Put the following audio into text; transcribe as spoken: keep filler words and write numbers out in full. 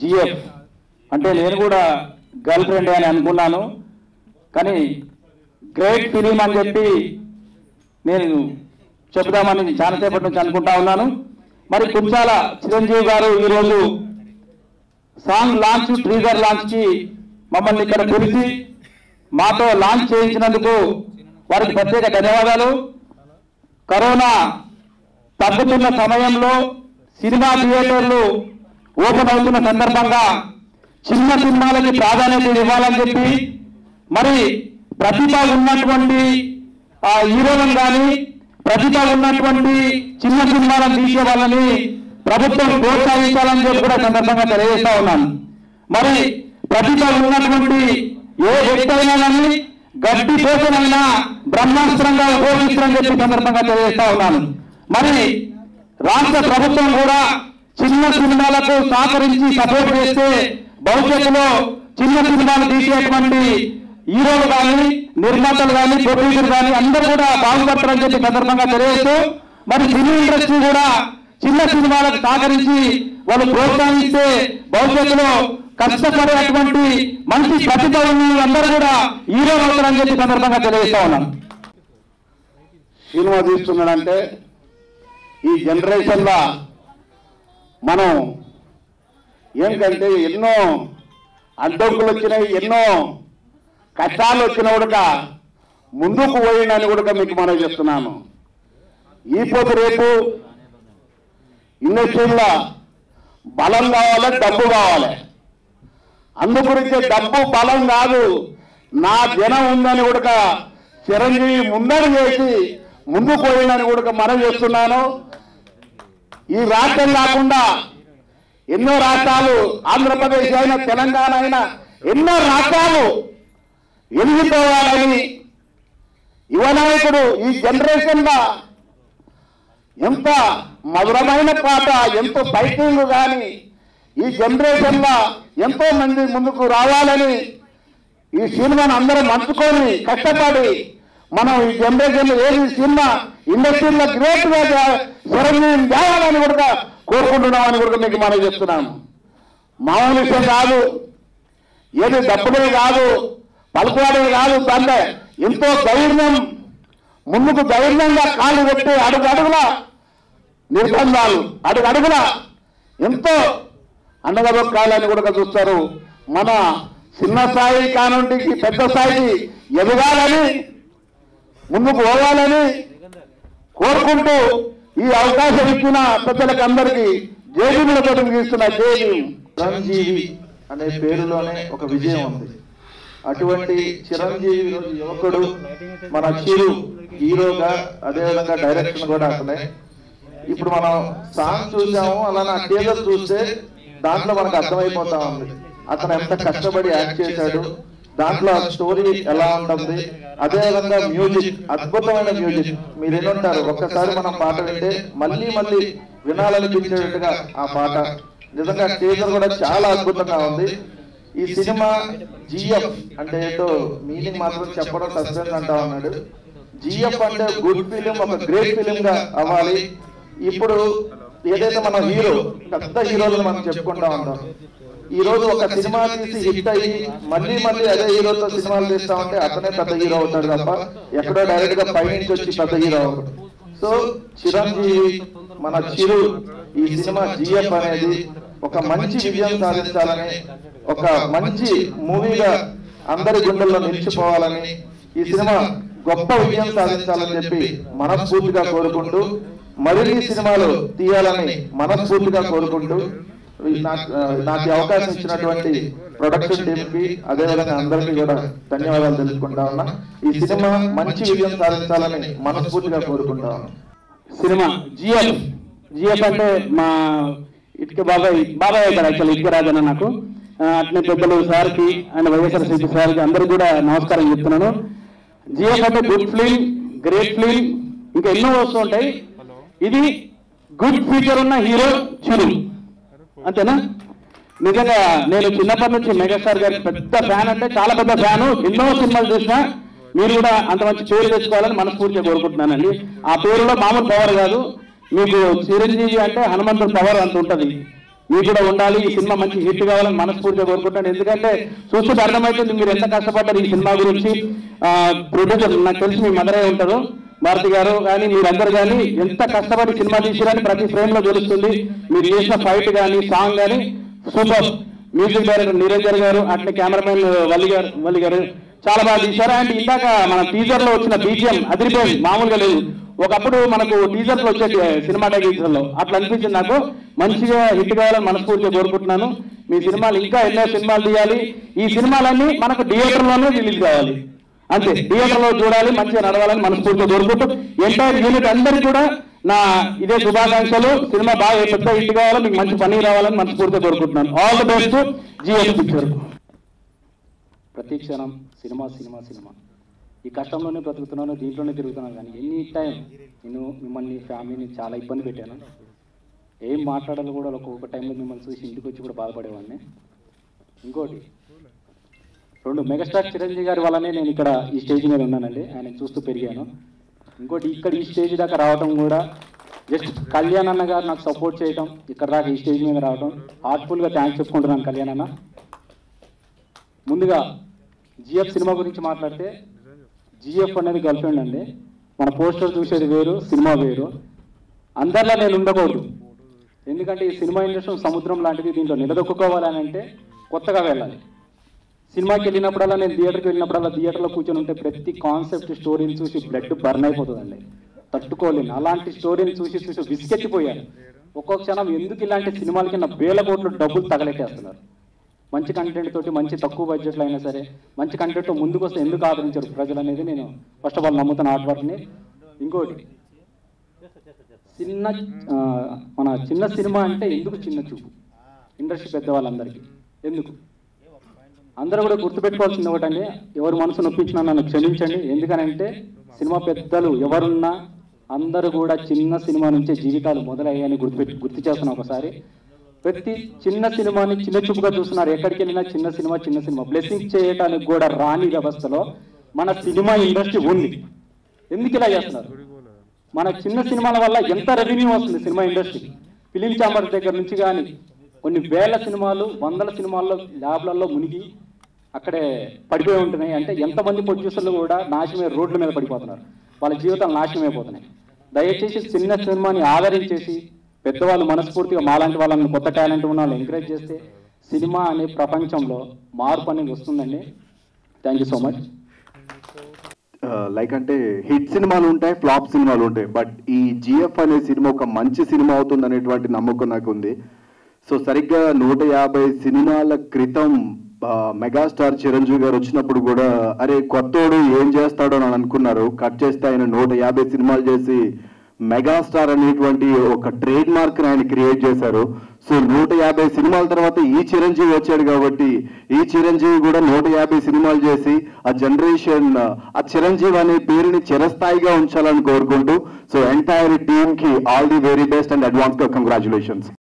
GF అంటే నేను కూడా గర్ల్ ఫ్రెండ్ అని అనుకున్నాను, కానీ గ్రేట్ ఫిలిం అని చెప్పి నేను చెబుదామని చాలాసేపటి నుంచి అనుకుంటా ఉన్నాను. మరి కుంచాల చిరంజీవి గారు ఈరోజు సాంగ్ లాంచ్ ట్రీజర్ లాంచ్కి మమ్మల్ని ఇక్కడ పిలిచి మాతో లాంచ్ చేయించినందుకు వారికి ప్రత్యేక ధన్యవాదాలు. కరోనా తగ్గుతున్న సమయంలో సినిమా థియేటర్లు ఓపెన్ అవుతున్న సందర్భంగా చిన్న సినిమాలకి ప్రాధాన్యత ఇవ్వాలని చెప్పి మరి ప్రతిభ ఉన్నటువంటి ఆ హీరోలను కానీ ప్రతిభ ఉన్నటువంటి చిన్న సినిమాలను తీసే వాళ్ళని ప్రభుత్వం ప్రోత్సహించాలని చెప్పి కూడా సందర్భంగా తెలియజేస్తా ఉన్నాను. మరి ప్రతిభ ఉన్నటువంటి ఏ వ్యక్తి అయినా కానీ గట్టి పోసనైనా బ్రహ్మాస్త్రంగా ఉపయోగిస్తారని చెప్పి సందర్భంగా తెలియజేస్తా ఉన్నాను. మరి రాష్ట్ర ప్రభుత్వం కూడా చిన్న సినిమాలకు సహకరించి సపోర్ట్ చేస్తే భవిష్యత్తులో చిన్న సినిమాలు తీసేటువంటి హీరోలు కానీ నిర్మాతలు కానీ ప్రొడ్యూసర్ కానీ అందరూ కూడా బాగుపడతారని చెప్పి సందర్భంగా తెలియజేస్తూ మరి సినీ ఇండస్ట్రీ కూడా చిన్న సినిమాలకు సహకరించి వాళ్ళు ప్రోత్సహిస్తే భవిష్యత్తులో కష్టపడేటువంటి మంచి ప్రతిభ ఉన్న అందరూ కూడా హీరోలు అవుతారని చెప్పి సందర్భంగా తెలియజేస్తా ఉన్నాను. సినిమా తీస్తున్నాడంటే ఈ జనరేషన్లో మనం ఏంటంటే ఎన్నో అడ్డంకులు వచ్చినాయి, ఎన్నో కష్టాలు వచ్చినా కూడా ముందుకు పోయిందని కూడా మీకు మనం చెప్తున్నాను. ఈ పొద్దు రేపు ఇండస్ట్రీలో బలం కావాలి, డబ్బు కావాలి. అందుగురించి డబ్బు బలం కాదు, నా జనం ఉందని కూడా చిరంజీవి ముందడు చేసి ముందుకు పోయిందని కూడా మనం చేస్తున్నాను. ఈ రాష్ట్రం కాకుండా ఎన్నో రాష్ట్రాలు, ఆంధ్రప్రదేశ్ అయినా తెలంగాణ అయినా ఎన్నో రాష్ట్రాలు ఎదిగిపోవాలని యువనాయకుడు ఈ జనరేషన్లో ఎంత మధురమైన పాట, ఎంతో ఫైటింగ్ కానీ ఈ జనరేషన్లో ఎంతో మంది ముందుకు రావాలని ఈ సినిమాను అందరూ మంచుకొని కష్టపడి మనం ఈ జనరేషన్లో ఏది సినిమా ఇండస్ట్రీలో గ్రేట్గా చిరంజీవి చేయాలని కూడా కోరుకుంటున్నామని కూడా మీకు మనం చెప్తున్నాము. మామూలు విషయం కాదు, ఏది డబ్బులే కాదు, పలుకువాడే కాదు, దాంట్లో ఎంతో ధైర్యం, ముందుకు ధైర్యంగా కాళ్ళు పెట్టి అడుగు అడుగుల నిర్బంధాలు, అడుగు అడుగుల ఎంతో అండగదొక్కాలని కూడా చూస్తారు. మన చిన్న స్థాయి కానుండి పెద్ద స్థాయికి ఎదగాలని, ముందుకు పోవాలని కోరుకుంటూ ఈ అవకాశం ఇచ్చిన పెద్దలకు అందరికీ జేబీలతో గీస్తున్న జేబీ. చిరంజీవి అనే పేరులోనే ఒక విజయం ఉంది. అటువంటి చిరంజీవి యువకుడు మన చిరు హీరోగా, అదేవిధంగా డైరెక్షన్ కూడా అతనే. ఇప్పుడు మనం సాంగ్ చూసాము, అలానే ఆ టీజర్ చూస్తే దాంట్లో మనకు అర్థమైపోతా ఉంది అతను ఎంత కష్టపడి యాక్ట్ చేశాడు, దాంట్లో స్టోరీ ఎలా ఉంటుంది, అదేవిధంగా మ్యూజిక్, అద్భుతమైన మ్యూజిక్. మీరు ఏమంటారు, ఒక్కసారి మనం పాట వింటే మళ్ళీ మళ్ళీ వినాలనిపించేట్టుగా ఆ పాట. నిజంగా టీజర్ కూడా చాలా అద్భుతంగా ఉంది. ఈ సినిమా జిఎఫ్ అంటే ఏంటో మీనింగ్ మాత్రం చెప్పడం సస్పెన్స్ అంటా ఉన్నాడు. జిఎఫ్ అంటే గుడ్ ఫిలిం, ఒక గ్రేట్ ఫిలిం గా అవ్వాలి. ఇప్పుడు ఏదైతే మన హీరో, పెద్ద హీరోలు మనం చెప్పుకుంటా ఉంటాం, ఈ రోజు ఒక సినిమా తీసి హిట్ అయ్యి మళ్ళీ మళ్ళీ అదే హీరోతో సినిమాలు తీస్తా ఉంటే అతనే పెద్ద హీరో అవుతాడు తప్ప ఎక్కడో డైరెక్ట్ గా పైనుంచి వచ్చి పెద్ద హీరో అవుతాడు. సో చిరంజీవి మన చిరు ఈ సినిమా జిఎఫ్ అనేది ఒక మంచి విజయం సాధించాలని, ఒక మంచి మూవీగా అందరి గుండెల్లో నిలిచిపోవాలని, ఈ సినిమా గొప్ప విజయం సాధించాలని చెప్పి మనస్ఫూర్తిగా కోరుకుంటూ, మరిన్ని సినిమాలు తీయాలని మనస్ఫూర్తిగా కోరుకుంటూ, నాకు అవకాశం ఇచ్చినటువంటి ప్రొడక్షన్ టీమ్ కి అదేవిధంగా అందరికీ కూడా ధన్యవాదాలు తెలుసుకుంటా ఉన్నా. ఈ సినిమా మంచి విజయం సాధించాలని మనస్ఫూర్తిగా కోరుకుంటా ఉన్నా. సినిమా జిఎఫ్ జిఎఫ్ అంటే మా ఇటుక బాబాయ్ బాబాయ్ అవుతారు యాక్చువల్ ఇటుక రాజన్న నాకు. అట్లే పెద్దలు సార్కి అండ్ వైఎస్ఆర్సీపీ సార్కి అందరికీ కూడా నమస్కారం చెప్తున్నాను. జిఎఫ్ అంటే గుడ్ ఫిలిం, గ్రేట్ ఫిలిం, ఇంకా ఎన్నో వస్తూ ఉంటాయి. ఇది గుడ్ ఫ్యూచర్ ఉన్న హీరో చిరు, అంతేనా? నిజంగా నేను చిన్నప్పటి నుంచి మెగాస్టార్ గారికి పెద్ద ఫ్యాన్, అంటే చాలా పెద్ద ఫ్యాను. ఎన్నో సినిమాలు చూసినా మీరు కూడా అంత మంచి పేరు తెచ్చుకోవాలని మనస్ఫూర్తిగా కోరుకుంటున్నానండి. ఆ పేరులో మామూలు పవర్ కాదు, మీకు చిరంజీవి అంటే హనుమంతుడి పవర్ అంత ఉంటుంది. మీకు కూడా ఉండాలి, ఈ సినిమా మంచి హిట్ కావాలని మనస్ఫూర్తిగా కోరుకుంటాను. ఎందుకంటే చూస్తుంటే అర్థమవుతుంది మీరు ఎంత కష్టపడ్డారు ఈ సినిమా గురించి. ప్రొడ్యూసర్ నాకు తెలిసి మీ మదరే ఉంటారు భారతి గారు, కానీ మీరందరూ కానీ ఎంత కష్టపడి సినిమా తీసిరని ప్రతి ఫ్రేమ్ లో తెలుస్తుంది. మీరు చేసిన ఫైట్ కానీ సాంగ్ కానీ సూపర్. మ్యూజిక్ డైరెక్టర్ నిరంజన్ గారు, అట్లే కెమెరామెన్ వల్లి గారు వల్లి గారు చాలా బాగా తీశారు. అండ్ ఇందాక మన టీజర్ లో వచ్చిన బీజిఎం అదిరిపోయింది, మామూలుగా లేదు. ఒకప్పుడు మనకు టీజర్స్ లో వచ్చే సినిమాటోగ్రఫీలో లో అట్లా అనిపించింది నాకు. మంచిగా హిట్ కావాలని మనస్ఫూర్తిగా కోరుకుంటున్నాను. మీ సినిమాలు ఇంకా ఎన్నో సినిమాలు తీయాలి. ఈ సినిమాలన్నీ మనకు థియేటర్ లోనే రిలీజ్ కావాలి, అంతే. థియేటర్ లో చూడాలి, మంచిగా నడవాలని మనస్ఫూర్తిగా కోరుకుంటూ ఎంటైర్ యూనిట్ అందరికీ కూడా నా ఇదే శుభాకాంక్షలు. సినిమా బాగా పెద్ద హిట్ కావాలని, మీకు మంచి పని రావాలని మనస్ఫూర్తిగా కోరుకుంటున్నాను. All the best GS picture. ప్రతి క్షణం సినిమా సినిమా సినిమా ఈ కష్టంలోనే బ్రతుకుతున్నాను, దీంట్లోనే తిరుగుతున్నాను. కానీ ఎనీ టైం నేను మిమ్మల్ని ఫ్యామిలీని చాలా ఇబ్బంది పెట్టాను. ఏం మాట్లాడాలో కూడా ఒక్కొక్క టైంలో మిమ్మల్ని చూసి ఇంటికి వచ్చి కూడా బాధపడేవాడిని. ఇంకోటి రెండు మెగాస్టార్ చిరంజీవి గారి వల్లనే నేను ఇక్కడ ఈ స్టేజ్ మీద ఉన్నానండి, ఆయన చూస్తూ పెరిగాను. ఇంకోటి ఇక్కడ ఈ స్టేజ్ దాకా రావడం కూడా జస్ట్ కళ్యాణ్ అన్న గారు నాకు సపోర్ట్ చేయడం, ఇక్కడ దాకా ఈ స్టేజ్ మీద రావడం హార్ట్ఫుల్గా థ్యాంక్స్ చెప్పుకుంటున్నాను కళ్యాణ్ అన్న. ముందుగా జిఎఫ్ సినిమా గురించి మాట్లాడితే, జిఎఫ్ అనేది గర్ల్ ఫ్రెండ్ అండి. మన పోస్టర్ చూసేది వేరు, సినిమా వేరు. అందరిలా నేను ఉండకూడదు, ఎందుకంటే ఈ సినిమా ఇండస్ట్రీ సముద్రం లాంటిది. దీంట్లో నిలదొక్కుకోవాలని అంటే కొత్తగా వెళ్ళాలి. సినిమాకి వెళ్ళినప్పుడల్లా, నేను థియేటర్కి వెళ్ళినప్పుడల్లా థియేటర్లో కూర్చొని ఉంటే ప్రతి కాన్సెప్ట్ స్టోరీని చూసి బ్లడ్ బర్న్ అయిపోతుందండి, తట్టుకోలేను. అలాంటి స్టోరీని చూసి చూసి విసిగెత్తిపోయాను. ఒక్కొక్క క్షణం ఎందుకు ఇలాంటి సినిమాలకి నా వేల కోట్లు డబ్బులు తగలెట్టేస్తున్నారు. మంచి కంటెంట్ తోటి, మంచి తక్కువ బడ్జెట్లో అయినా సరే మంచి కంటెంట్తో ముందుకు వస్తే ఎందుకు ఆదరించారు ప్రజలు అనేది నేను ఫస్ట్ ఆఫ్ ఆల్ నమ్ముతాను ఆర్ట్ వర్క్ని. ఇంకోటి చిన్న మన చిన్న సినిమా అంటే ఎందుకు చిన్న చూపు ఇండస్ట్రీ పెద్దవాళ్ళందరికీ ఎందుకు? అందరూ కూడా గుర్తుపెట్టుకోవాల్సింది ఒకటండి, ఎవరు మనసు నొప్పించినా నన్ను క్షమించండి. ఎందుకనంటే సినిమా పెద్దలు ఎవరున్నా అందరూ కూడా చిన్న సినిమా నుంచే జీవితాలు మొదలయ్యాయని గుర్తుపెట్టి గుర్తు చేస్తున్నాం ఒకసారి. ప్రతి చిన్న సినిమాని చిన్న చూపుగా చూస్తున్నారు. ఎక్కడికి వెళ్ళినా చిన్న సినిమా చిన్న సినిమా. బ్లెస్సింగ్ చేయడానికి కూడా రాని వ్యవస్థలో మన సినిమా ఇండస్ట్రీ ఉంది. ఎందుకు ఇలా చేస్తున్నారు? మన చిన్న సినిమాల వల్ల ఎంత రెవెన్యూ వస్తుంది సినిమా ఇండస్ట్రీకి. ఫిలిం ఛాంబర్ దగ్గర నుంచి కానీ కొన్ని వేల సినిమాలు, వందల సినిమాల్లో ల్యాబ్లలో మునిగి అక్కడే పడిపోయి ఉంటున్నాయి. అంటే ఎంతమంది ప్రొడ్యూసర్లు కూడా నాశనమే రోడ్ల మీద పడిపోతున్నారు, వాళ్ళ జీవితాలు నాశనం అయిపోతున్నాయి. దయచేసి చిన్న సినిమాని ఆదరించేసి పెద్దవాళ్ళు మనస్ఫూర్తిగా మాలాంటి వాళ్ళని, కొత్త టాలెంట్ ఉన్న వాళ్ళు ఎంకరేజ్ చేస్తే సినిమా అనే ప్రపంచంలో మార్పు అనేది వస్తుందండి. Thank you so much. Like అంటే హిట్ సినిమాలు ఉంటాయి, ఫ్లాప్ సినిమాలు ఉంటాయి, బట్ ఈ జిఎఫ్ అనే సినిమా ఒక మంచి సినిమా అవుతుంది అనేటువంటి నమ్మకం నాకు ఉంది. సో సరిగ్గా నూట యాభై సినిమాల క్రితం మెగాస్టార్ చిరంజీవి గారు వచ్చినప్పుడు కూడా అరే కొత్తోడు ఏం చేస్తాడో అని అనుకున్నారు. కట్ చేస్తే ఆయన నూట యాభై సినిమాలు చేసి మెగాస్టార్ అనేటువంటి ఒక ట్రేడ్ మార్క్ ఆయన క్రియేట్ చేశారు. సో నూట యాభై సినిమాల తర్వాత ఈ చిరంజీవి వచ్చాడు కాబట్టి ఈ చిరంజీవి కూడా నూట యాభై సినిమాలు చేసి ఆ జనరేషన్ ఆ చిరంజీవి అనే పేరుని చిరస్థాయిగా ఉంచాలని కోరుకుంటూ, సో ఎంటైర్ టీమ్ కి all the very best and advance గా కంగ్రాచులేషన్స్.